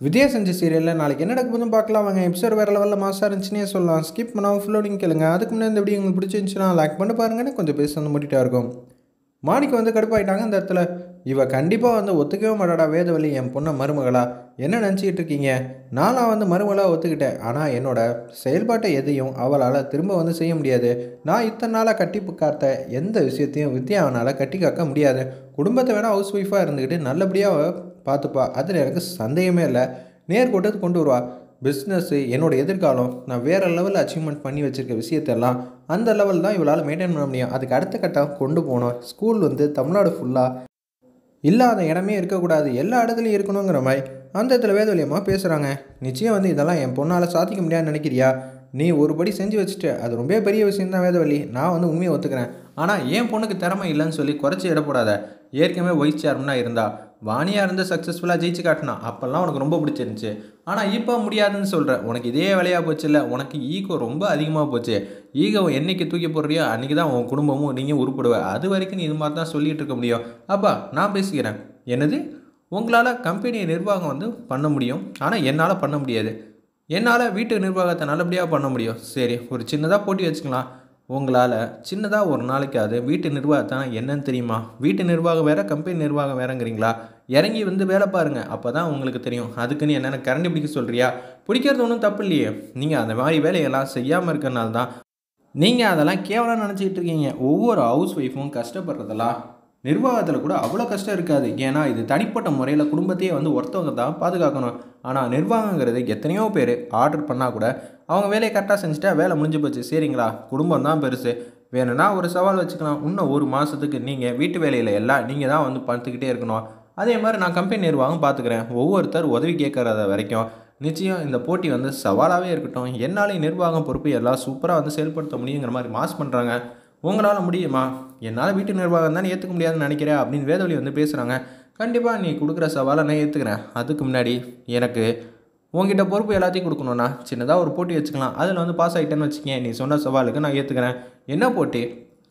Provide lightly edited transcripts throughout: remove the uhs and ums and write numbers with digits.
விஜய் செஞ்ச சீரியலில் நாளைக்கு என்ன நடக்க போதும் பார்க்கலாம் வாங்க. எபிசோட் வேறு லெவலில் மாசாக இருந்துச்சுன்னே சொல்லலாம். ஸ்கிப் பண்ணாமல் ஃபுல்லோடிங் கேளுங்க. அதுக்கு முன்னாடி இந்த வீடியோ உங்களுக்கு பிடிச்சிருந்துச்சுன்னா லைக் பண்ணி பாருங்கன்னு கொஞ்சம் பேச வந்து மூட்டிகிட்டா இருக்கும். மாணிக்கு வந்து கடுப்பாயிட்டாங்க அந்த இடத்துல. இவ கண்டிப்பாக வந்து ஒத்துக்கவே மாட்டாடா வேதவழி என் பொண்ணை மருமகளா. என்ன நினச்சிக்கிட்டு இருக்கீங்க? நானாக வந்து மருமகளாக ஒத்துக்கிட்டேன். ஆனால் என்னோட செயல்பாட்டை எதையும் அவளால் திரும்ப வந்து செய்ய முடியாது. நான் இத்தனை நாளாக கட்டி காத்த எந்த விஷயத்தையும் வித்யாவனால் கட்டி காக்க முடியாது. குடும்பத்தை வேணால் ஹவுஸ் ஒய்ஃபாக இருந்துக்கிட்டு நல்லபடியாக பார்த்துப்பா. அதில் எனக்கு சந்தேகமே இல்லை. நேர்கோட்டத்துக்கு கொண்டு வருவா. பிஸ்னஸ்ஸு என்னோடய எதிர்காலம் நான் வேறு லெவலில் அச்சீவ்மெண்ட் பண்ணி வச்சுருக்க விஷயத்தெல்லாம் அந்த லெவல் தான் இவளால் மெயின்டைன் பண்ண முடியும். அதுக்கு அடுத்த கட்டம் கொண்டு போகணும். ஸ்கூல் வந்து தமிழ்நாடு ஃபுல்லாக இல்லாத இடமே இருக்கக்கூடாது, எல்லா இடத்துலையும் இருக்கணுங்கிற மாதிரி அந்த இடத்துல வேதவழியமாக பேசுகிறாங்க. நிச்சயம் வந்து இதெல்லாம் என் பொண்ணால் சாதிக்க முடியாதுன்னு நினைக்கிறியா? நீ ஒரு படி செஞ்சு வச்சுட்டு அது ரொம்ப பெரிய விஷயந்தான் வேதவழி. நான் வந்து உண்மையை ஒத்துக்கிறேன். ஆனால் என் பொண்ணுக்கு திறமை இல்லைன்னு சொல்லி குறைச்சி இடப்படாத. ஏற்கனவே வைஸ் சேர்மனாக இருந்தா வாணியாக இருந்து சக்ஸஸ்ஃபுல்லாக ஜெயிச்சு காட்டினா அப்போல்லாம் உனக்கு ரொம்ப பிடிச்சிருந்துச்சு. ஆனால் இப்போ முடியாதுன்னு சொல்கிறேன். உனக்கு இதே வேலையாக போச்சு இல்லை? உனக்கு ஈகோ ரொம்ப அதிகமாக போச்சு. ஈகோவை என்றைக்கு தூக்கி போடுறியோ அன்றைக்கி தான் உன் குடும்பமும் நீங்கள் உருப்படுவ. அது வரைக்கும் நீ இது மாதிரி தான் சொல்லிகிட்டு இருக்க முடியும். அப்பா நான் பேசிக்கிறேன். என்னது? உங்களால் கம்பெனி நிர்வாகம் வந்து பண்ண முடியும், ஆனால் என்னால் பண்ண முடியாது. என்னால் வீட்டு நிர்வாகத்தை நல்லபடியாக பண்ண முடியும். சரி, ஒரு சின்னதாக போட்டி வச்சுக்கலாம். உங்களால் சின்னதாக ஒரு நாளைக்காவது வீட்டு நிர்வாகத்தை என்னன்னு தெரியுமா? வீட்டு நிர்வாகம் வேறு, கம்பெனி நிர்வாகம் வேறுங்கிறீங்களா? இறங்கி வந்து வேலை பாருங்கள், அப்போ தான் உங்களுக்கு தெரியும். அதுக்குன்னு என்னென்ன கரண்டி பிடிக்க சொல்கிறியா? பிடிக்கிறது ஒன்றும் தப்பு இல்லையே. நீங்கள் அந்த மாதிரி வேலையெல்லாம் செய்யாமல் இருக்கிறனால தான் நீங்கள் அதெல்லாம் கேவலம் நினச்சிக்கிட்டு இருக்கீங்க. ஒவ்வொரு ஹவுஸ் ஒய்ஃபும் கஷ்டப்படுறதெல்லாம் நிர்வாகத்தில் கூட அவ்வளோ கஷ்டம் இருக்காது. ஏன்னா இது தனிப்பட்ட முறையில் குடும்பத்தையே வந்து ஒருத்தவங்க தான் பாதுகாக்கணும். ஆனால் நிர்வாகங்கிறது எத்தனையோ பேர் ஆர்டர் பண்ணால் கூட அவங்க வேலையை கரெக்டாக செஞ்சுட்டா வேலை முடிஞ்சு போச்சு. சரிங்களா? குடும்பம் தான் பெருசு. வேணும்னா ஒரு சவால் வச்சுக்கலாம். இன்னும் ஒரு மாதத்துக்கு நீங்கள் வீட்டு வேலையில் எல்லாம் நீங்கள் தான் வந்து பார்த்துக்கிட்டே இருக்கணும். அதே மாதிரி நான் கம்பெனி நிர்வாகம் பார்த்துக்கிறேன். ஒவ்வொருத்தர் உதவி கேட்குறத வரைக்கும் நிச்சயம் இந்த போட்டி வந்து சவாலாகவே இருக்கட்டும். என்னாலையும் நிர்வாகம் பொறுப்பு எல்லாம் சூப்பராக வந்து செயல்படுத்த முடியுங்கிற மாதிரி மாஸ் பண்ணுறாங்க. உங்களால் முடியுமா? என்னால் வீட்டு நிர்வாகம் தானே ஏற்றுக்க முடியாதுன்னு நினைக்கிறேன் அப்படின்னு வேதவழி வந்து பேசுகிறாங்க. கண்டிப்பாக நீ கொடுக்குற சவாலை நான் ஏற்றுக்கிறேன். அதுக்கு முன்னாடி எனக்கு உங்ககிட்ட பொறுப்பு எல்லாத்தையும் கொடுக்கணுன்னா சின்னதாக ஒரு போட்டி வச்சுக்கலாம். அதில் வந்து பாஸ் ஆகிட்டேன்னு வச்சுக்கேன். நீ சொன்ன சவாலுக்கு நான் ஏற்றுக்கிறேன். என்ன போட்டி?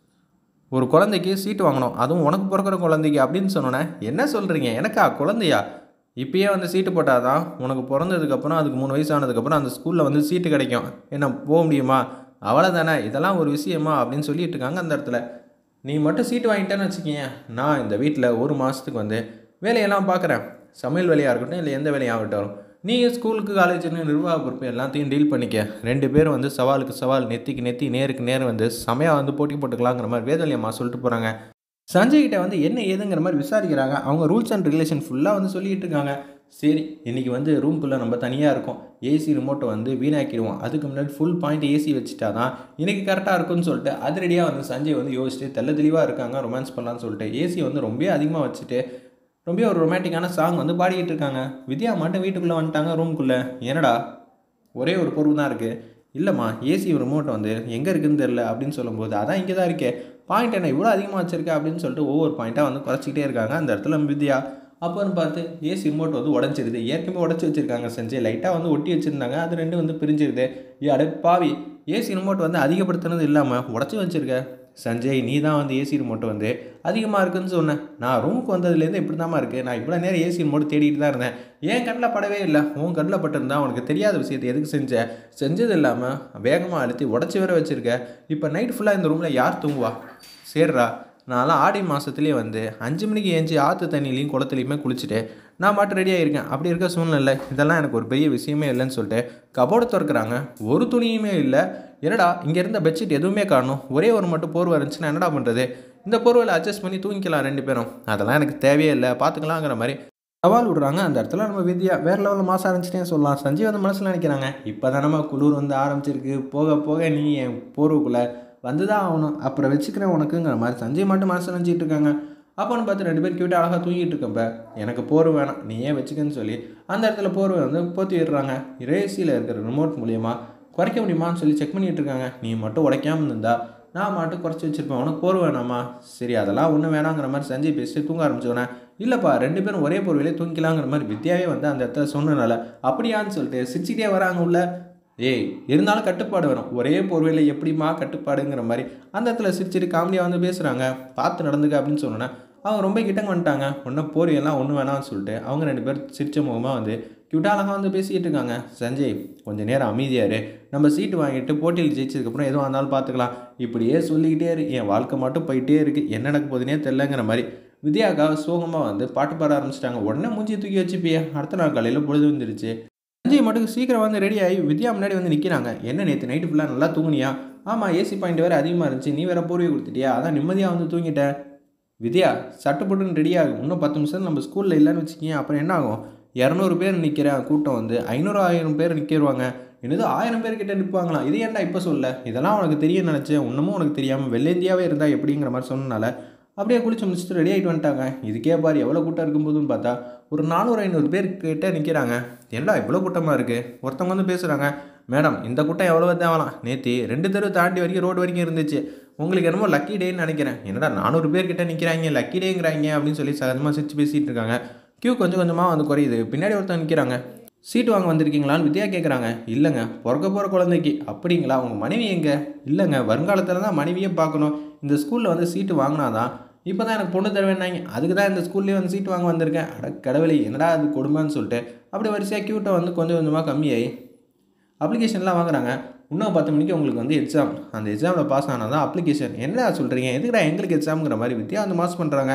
ஒரு குழந்தைக்கு சீட்டு வாங்கணும், அதுவும் உனக்கு பிறக்கிற குழந்தைக்கு அப்படின்னு சொன்னோன்னே என்ன சொல்கிறீங்க? எனக்கா குழந்தையா? இப்பயே வந்து சீட்டு போட்டால் தான் உனக்கு பிறந்ததுக்கப்புறம் அதுக்கு 3 வயசு ஆனதுக்கப்புறம் அந்த ஸ்கூலில் வந்து சீட்டு கிடைக்கும். என்ன போக முடியுமா? அவ்வளோதானே, இதெல்லாம் ஒரு விஷயமா அப்படின்னு சொல்லிட்டு இருக்காங்க அந்த இடத்துல. நீ மட்டும் சீட்டு வாங்கிட்டேன்னு வச்சுக்கிங்க, நான் இந்த வீட்டில் ஒரு மாதத்துக்கு வந்து வேலையெல்லாம் பார்க்குறேன். சமையல் வேலையாக இருக்கட்டும் இல்லை எந்த வேலையாகட்டும். நீ ஸ்கூலுக்கு காலேஜுன்னு நிர்வாக பொறுப்பு எல்லாத்தையும் டீல் பண்ணிக்க. 2 பேரும் வந்து சவாலுக்கு சவால், நெத்திக்கு நெத்தி, நேருக்கு நேர் வந்து செமையாக வந்து போட்டி போட்டுக்கலாங்கிற மாதிரி வேதவழி அம்மா சொல்லிட்டு போகிறாங்க. சஞ்சய் கிட்ட வந்து என்ன ஏதுங்கிற மாதிரி விசாரிக்கிறாங்க. அவங்க ரூல்ஸ் அண்ட் ரெகுலேஷன் ஃபுல்லாக வந்து சொல்லிகிட்டு இருக்காங்க. சரி, இன்றைக்கி வந்து ரூம்குள்ளே நம்ம தனியாக இருக்கோம். ஏசி ரிமோட்டை வந்து வீணாக்கிடுவோம். அதுக்கு முன்னாடி ஃபுல் பாயிண்ட் ஏசி வச்சுட்டா தான் இன்றைக்கி கரெக்டாக இருக்கும்னு சொல்லிட்டு அதிரடியாக வந்து சஞ்சய் வந்து யோசிச்சுட்டு தெள்ள தெளிவாக இருக்காங்க. ரொமான்ஸ் பண்ணலான்னு சொல்லிட்டு ஏசி வந்து ரொம்ப அதிகமாக வச்சுட்டு ரொம்ப ஒரு ரொமான்டிக்கான சாங் வந்து பாடிக்கிட்டு இருக்காங்க. வித்யா மட்டும் வீட்டுக்குள்ளே வந்துட்டாங்க ரூம்குள்ளே. என்னடா ஒரே ஒரு பொருள் தான் இருக்குது? இல்லைம்மா, ஏசி ரிமோட்டை வந்து எங்கே இருக்குதுன்னு தெரில அப்படின்னு சொல்லும்போது அதான் இங்கே தான் இருக்கே. பாயிண்ட் என்ன இவ்வளோ அதிகமாக வச்சுருக்கா அப்படின்னு சொல்லிட்டு ஒவ்வொரு பாயிண்ட்டாக வந்து குறைச்சிக்கிட்டே இருக்காங்க அந்த இடத்துல வித்யா. அப்போன்னு பார்த்து ஏசி ரிமோட் வந்து உடஞ்சிருது. ஏற்கனவே உடச்சி வச்சுருக்காங்க செஞ்சு லைட்டாக வந்து ஒட்டி வச்சுருந்தாங்க. அது 2 வந்து பிரிஞ்சிருது. அடே பாவி, ஏசி ரிமோட் வந்து அதிகப்படுத்தினது இல்லாமல் உடச்சி வச்சுருக்க. சஞ்சய், நீ தான் வந்து ஏசி ரிமோட் வந்து அதிகமாக இருக்குதுன்னு சொன்னேன். நான் ரூமுக்கு வந்ததுலேருந்து இப்படி தாம்மா இருக்குது. நான் இவ்வளோ நேரம் ஏசி ரிமோட் தேடிட்டு தான் இருந்தேன். என் கண்ணில் படவே இல்லை. உன் கண்ணில் பட்டிருந்தா உனக்கு தெரியாத விஷயத்தை எதுக்கு செஞ்சது இல்லாமல் வேகமாக அழுத்தி உடச்சி வேற வச்சுருக்க. இப்போ நைட் ஃபுல்லாக இந்த ரூமில் யார் தூங்குவா? சரிடா, நான்லாம் ஆடி மாதத்துலேயே வந்து 5 மணிக்கு ஏஞ்சி ஆற்று தண்ணிலையும் குளத்துலையுமே குளிச்சுட்டு நான் மாட்டு ரெடியாக இருக்கேன். அப்படி இருக்க சூழ்நிலை இதெல்லாம் எனக்கு ஒரு பெரிய விஷயமே இல்லைன்னு சொல்லிட்டு கபோர்டு திறக்கிறாங்க. ஒரு துணியுமே இல்லை. என்னடா இங்கே இருந்த பெட்ஷீட் எதுவுமே காணும், ஒரே ஒரு மட்டும் போர்வை இருந்துச்சுன்னா என்னடா பண்ணுறது? இந்த போர்வையில் அட்ஜஸ்ட் பண்ணி தூங்கிக்கலாம் 2 பேரும். அதெல்லாம் எனக்கு தேவையே இல்லை, பார்த்துக்கலாங்கிற மாதிரி சவால் விடுறாங்க. அந்த இடத்துல நம்ம வித்யா வேறு லெவலில் மாசம் ஆரம்பிச்சிட்டே சொல்லலாம். சஞ்சய் வந்து மனசில் நினைக்கிறாங்க, இப்போ தானே குளிர் வந்து ஆரம்பிச்சிருக்கு, போக போக நீ என் போர்வுக்குள்ளே வந்து தான் ஆகணும், அப்புறம் வச்சுக்கிறேன் உனக்குங்கிற மாதிரி சஞ்சய் மட்டும் மனசு நினச்சிட்டு இருக்காங்க. அப்போன்னு பார்த்து 2 பேர் கிட்ட அழகாக தூங்கிட்டு இருக்கப்ப எனக்கு போர்வை வேணாம், நீ ஏன் வச்சுக்கன்னு சொல்லி அந்த இடத்துல போர்வை வந்து போற்றி விடுறாங்க. ஏசியில் இருக்கிற ரிமோட் மூலியமாக குறைக்க முடியுமான்னு சொல்லி செக் பண்ணிகிட்டு இருக்காங்க. நீ மட்டும் உடைக்காமல் இருந்தா நான் மட்டும் குறைச்சி வச்சுருப்பேன். உனக்கு போர்வை வேணாமா? சரி, அதெல்லாம் ஒன்றும் வேணாங்கிற மாதிரி சஞ்சய் பேசிட்டு தூங்க ஆரம்பிச்சோன்னே, இல்லைப்பா 2 பேரும் ஒரே போர்வையிலே தூங்கிக்கலாங்கிற மாதிரி வித்யாவே வந்து அந்த இடத்துல சொன்னனால அப்படியான்னு சொல்லிட்டு சிரிச்சிக்கிட்டே வராங்க உள்ள. ஏய், இருந்தாலும் கட்டுப்பாடு வரும். ஒரே போர்வையில் எப்படிமா கட்டுப்பாடுங்கிற மாதிரி அந்த இடத்துல சிரிச்சிட்டு காமெடியாக வந்து பேசுகிறாங்க. பார்த்து நடந்துக்க அப்படின்னு சொன்னோன்னே அவங்க ரொம்ப கிட்டங்க வந்துட்டாங்க. ஒன்றும் போர்வையெல்லாம் ஒன்றும் வேணாம்னு சொல்லிட்டு அவங்க 2 பேர் சிரிச்ச முகமாக வந்து க்யூட்டாக அழகாக வந்து பேசிக்கிட்டு இருக்காங்க. சஞ்சய் கொஞ்சம் நேரம் அமைதியாரு, நம்ம சீட்டு வாங்கிட்டு போட்டியில் ஜெயிச்சதுக்கப்புறம் எதுவும் இருந்தாலும் பார்த்துக்கலாம், இப்படியே சொல்லிக்கிட்டே இரு, என் வாழ்க்கை மட்டும் போயிட்டே இருக்குது, என்ன நடக்க போதுனே தெரிலங்கிற மாதிரி வித்யாக்கா சோகமாக வந்து பாட்டு பாட ஆரம்பிச்சிட்டாங்க. உடனே மூஞ்சி தூக்கி வச்சுப்பியே. அடுத்த நாள் காலையில் பொழுது வந்துருச்சு. சஞ்சய் மட்டும் சீக்கிரம் வந்து ரெடி ஆகி வித்யா முன்னாடி வந்து நிற்கிறாங்க. என்ன நேற்று நைட்டு ஃபுல்லாக நல்லா தூங்குனியா? ஆமாம், ஏசி பாயிண்ட் வேறு அதிகமாக இருந்துச்சு, நீ வேறு போர்வை கொடுத்துட்டியா, அதான் நிம்மதியாக வந்து தூங்கிட்டேன். வித்யா சட்டு போட்டுன்னு ரெடி ஆகும், இன்னும் 10 நிமிஷம் நம்ம ஸ்கூலில் இல்லைன்னு வச்சுக்கிங்க, அப்புறம் என்ன ஆகும்? 200 பேர் நிற்கிறேன் கூட்டம் வந்து 500 1000 பேர் நிற்கிடுவாங்க. என்னது 1000 பேர் கிட்ட நிற்பாங்களாம்? இது ஏன்டா இப்போ சொல்ல? இதெல்லாம் உனக்கு தெரியும்னு நினச்சேன், இன்னமும் உனக்கு தெரியாமல் வெள்ளேந்தியாவே இருந்தால் எப்படிங்கிற மாதிரி சொன்னனால அப்படியே குளிச்சு முடிச்சுட்டு ரெடி ஆகிட்டு வந்துட்டாங்க. இதுக்கே பாரு எவ்வளோ கூட்டம் இருக்கும்போதுன்னு பார்த்தா ஒரு 400 500 பேர் கிட்ட நிற்கிறாங்க. என்னடா இவ்வளோ கூட்டமாக இருக்குது? ஒருத்தவங்க வந்து பேசுகிறாங்க, மேடம் இந்த கூட்டம் எவ்வளோ தேவலாம், நேற்று 2 தெரு தாண்டி வரைக்கும் ரோடு வரைக்கும் இருந்துச்சு, உங்களுக்கு என்னமோ லக்கி டேன்னு நினைக்கிறேன். என்னடா 400 பேர் கிட்ட நிற்கிறாங்க, லக்கி டேங்கிறாங்க அப்படின்னு சொல்லி சகஜமாக சிரிச்சு பேசிகிட்டு இருக்காங்க. கியூ கொஞ்சம் கொஞ்சமாக வந்து குறையுது. பின்னாடி ஒருத்தன் நிற்கிறாங்க. சீட்டு வாங்க வந்திருக்கீங்களான்னு வித்யா கேட்குறாங்க. இல்லைங்க, பிறக்க போகிற குழந்தைக்கு. அப்படிங்களா, உங்கள் மனைவி எங்கே? இல்லைங்க, வருங்காலத்தில் தான் மனைவியே பார்க்கணும், இந்த ஸ்கூலில் வந்து சீட்டு வாங்கினாதான் இப்போ தான் எனக்கு பொண்ணு தருவேன்னாங்க, அதுக்கு தான் இந்த ஸ்கூல்லேயே வந்து சீட்டு வாங்க வந்திருக்கேன். அட கடவுளே, என்னடா அது கொடுமைன்னு சொல்லிட்டு அப்படி வரிசையாக கியூட்டை வந்து கொஞ்சம் கொஞ்சமாக கம்மியாகி அப்ளிகேஷன்லாம் வாங்குறாங்க. இன்னும் 10 மணிக்கு உங்களுக்கு வந்து எக்ஸாம், அந்த எக்ஸாமில் பாஸ் ஆனால் தான் அப்ளிகேஷன். என்னடா சொல்கிறீங்க, எதுக்குடா எங்களுக்கு எக்ஸாமுங்கிற மாதிரி வித்யா வந்து மாஸ் பண்ணுறாங்க.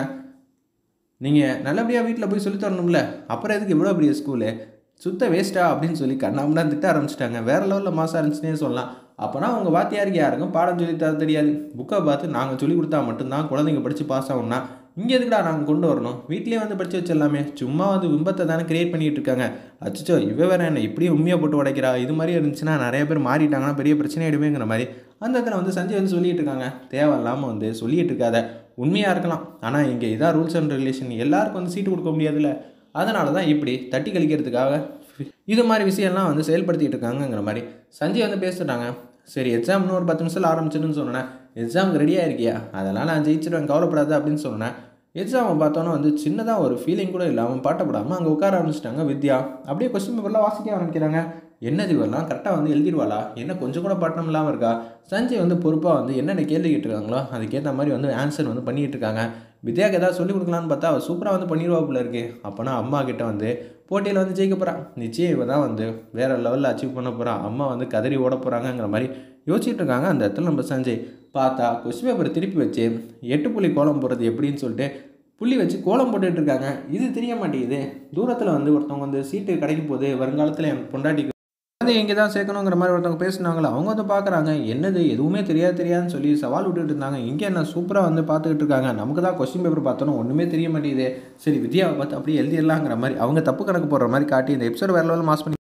நீங்கள் நல்லபடியாக வீட்டில் போய் சொல்லி தரணும்ல, அப்புறம் எதுக்கு இவ்வளோ பெரிய ஸ்கூலு, சுத்த வேஸ்ட்டா அப்படின்னு சொல்லி கண்ணாமலாம் திட்ட ஆரம்பிச்சிட்டாங்க. வேறு லெவலில் மாசம் இருந்துச்சுன்னே சொல்லலாம். அப்போனா உங்கள் வாத்தியாருக்கு யாருக்கும் பாடம் சொல்லி தர தெரியாது, புக்கை பார்த்து நாங்கள் சொல்லி கொடுத்தா மட்டும்தான் குழந்தைங்க படித்து பாஸ் ஆகும்னா இங்கே எதுக்குடா நாங்கள் கொண்டு வரணும், வீட்லேயே வந்து படித்து வச்சிடலாமே, சும்மா வந்து விம்பத்தை தானே கிரியேட் பண்ணிகிட்டு இருக்காங்க. அச்சோ இவ வேறு என்ன இப்படியே உண்மையாக போட்டு உடைக்கிறா, இது மாதிரி இருந்துச்சுன்னா நிறைய பேர் மாறிட்டாங்கன்னா பெரிய பிரச்சனை ஆகிடுவேங்கிற மாதிரி அந்த இடத்துல வந்து சஞ்சய் வந்து சொல்லிகிட்டு இருக்காங்க. தேவையில்லாமல் வந்து சொல்லிகிட்டு இருக்காத, உண்மையாக இருக்கலாம், ஆனால் இங்கே இதான் ரூல்ஸ் அண்ட் ரெகுலேஷன், எல்லாருக்கும் வந்து சீட்டு கொடுக்க முடியாதுல்ல, அதனால தான் இப்படி தட்டி கழிக்கிறதுக்காக இது மாதிரி விஷயம்லாம் வந்து செயல்படுத்திகிட்டு இருக்காங்கங்கிற மாதிரி சஞ்சய் வந்து பேசுகிறாங்க. சரி எக்ஸாம்னு ஒரு 10 நிமிஷத்தில் ஆரம்பிச்சிடுன்னு சொன்னேன், எக்ஸாமுக்கு ரெடியாக இருக்கியா? அதெல்லாம் நான் ஜெயிச்சிடுவேன், கவலைப்படாது அப்படின்னு சொன்னேன். எக்ஸாமை பார்த்தோன்னா வந்து சின்னதாக ஒரு ஃபீலிங் கூட இல்லாமல் பாட்டப்படாமல் அங்கே உட்கார ஆரம்பிச்சிட்டாங்க வித்யா. அப்படியே கொஸ்டின் பேப்பர்லாம் வாசிக்க ஆரம்பிக்கிறாங்க. என்னது இவெல்லாம் கரெக்டாக வந்து எழுதிடுவாளா, என்ன கொஞ்சம் கூட பாட்டம் இல்லாமல் இருக்கா? சஞ்சய் வந்து பொறுப்பாக வந்து என்னென்ன கேள்வி கேட்டுருக்காங்களோ அதுக்கேற்ற மாதிரி வந்து ஆன்சர் வந்து பண்ணிகிட்டு இருக்காங்க. வித்யாவுக்கு ஏதாவது சொல்லிக் கொடுக்கலான்னு பார்த்தா அவள் சூப்பராக வந்து பண்ணிடுவாப்புல இருக்கு. அப்போனா அம்மா கிட்ட வந்து போட்டியில் வந்து ஜெயிக்க போகிறான், நிச்சயம் இவ தான் வந்து வேறு லெவலில் அச்சீவ் பண்ண போகிறான், அம்மா வந்து கதறி ஓட போகிறாங்கங்கிற மாதிரி யோசிச்சுட்டு இருக்காங்க. அந்த இடத்துல நம்ம சஞ்சய் பார்த்தா கொஸ்டின் பேப்பர் திருப்பி வச்சு 8 புள்ளி கோலம் போடுறது எப்படின்னு சொல்லிட்டு புள்ளி வச்சு கோலம் போட்டுட்டு இருக்காங்க. இது தெரிய மாட்டேங்குது. தூரத்தில் வந்து ஒருத்தவங்க வந்து சீட்டு கிடைக்கும் போது வருங்காலத்தில் என் பொண்டாட்டிக்கு வந்து இங்கே தான் சேர்க்கணுங்கிற மாதிரி ஒருத்தவங்க பேசுனாங்களா, அவங்க வந்து பார்க்குறாங்க. என்னது எதுவுமே தெரியாதுன்னு சொல்லி சவால் விட்டுட்டு இருந்தாங்க. இங்கே என்ன சூப்பராக வந்து பார்த்துக்கிட்டு இருக்காங்க. நமக்கு தான் கொஸ்டின் பேப்பர் பார்த்தோன்னா ஒன்றுமே தெரிய மாட்டேங்குது. சரி வித்யாவை பார்த்து அப்படியே எழுதிடலாங்கிற மாதிரி அவங்க தப்பு கணக்கு போடுற மாதிரி காட்டி இந்த எபிசோட் வேறு லெவலில் மாஸ் பண்ணி